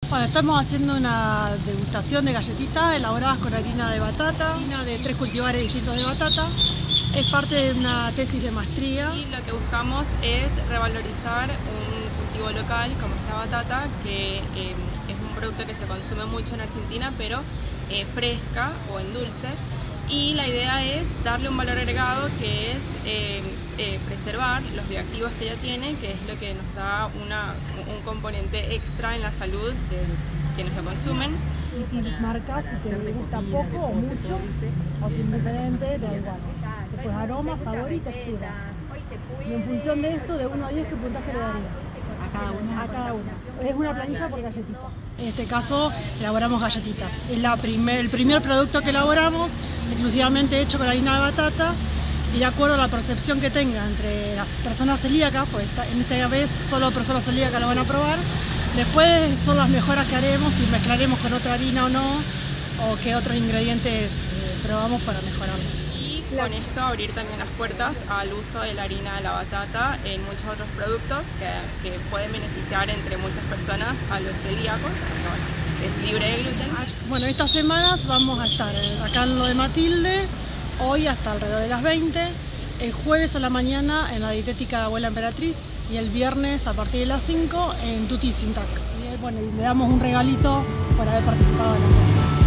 Bueno, estamos haciendo una degustación de galletitas elaboradas con harina de batata, harina de 3 cultivares distintos de batata. Es parte de una tesis de maestría. Y lo que buscamos es revalorizar un cultivo local como es la batata, que es un producto que se consume mucho en Argentina, pero fresca o en dulce. Y la idea es darle un valor agregado, que es preservar los bioactivos que ella tiene, que es lo que nos da un componente extra en la salud de quienes lo consumen. Y marcas si te gusta poco o mucho, o indiferente, da igual. Después aroma, sabor y textura. Y en función de esto, de 1 a 10, ¿qué puntaje le daría? A cada una. Es una planilla por galletita. En este caso, elaboramos galletitas. Es el primer producto que elaboramos, exclusivamente hecho con harina de batata, y de acuerdo a la percepción que tenga entre las personas celíacas, pues en esta vez solo personas celíacas lo van a probar. Después son las mejoras que haremos, si mezclaremos con otra harina o no, o qué otros ingredientes probamos para mejorarlos. Y con esto abrir también las puertas al uso de la harina de la batata en muchos otros productos que pueden beneficiar entre muchas personas a los celíacos, porque bueno, es libre de gluten. Bueno, estas semanas vamos a estar acá en lo de Matilde, hoy hasta alrededor de las 20, el jueves a la mañana en la dietética de Abuela Emperatriz y el viernes a partir de las 5 en Tutti Sintac. Y bueno, le damos un regalito por haber participado en la